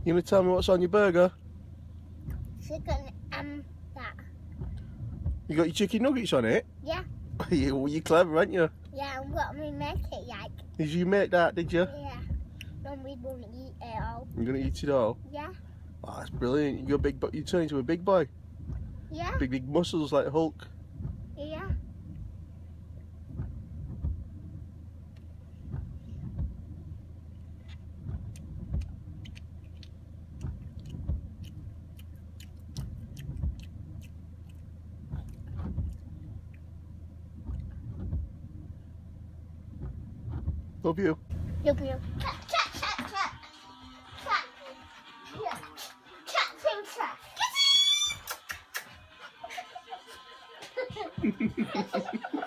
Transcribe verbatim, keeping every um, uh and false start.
You gonna tell me what's on your burger? Chicken and that. You got your chicken nuggets on it? Yeah. you, you're clever, aren't you? Yeah, and what we make it like. Did you make that, did you? Yeah. Then we won't eat it all. You're gonna eat it all? Yeah. Oh, that's brilliant. You're a big, you turn into a big boy. Yeah. Big, big muscles like Hulk. Yeah. Love you. Love you. Cat, cat, cat, cat. Cat. Yeah. Cat thing, cat.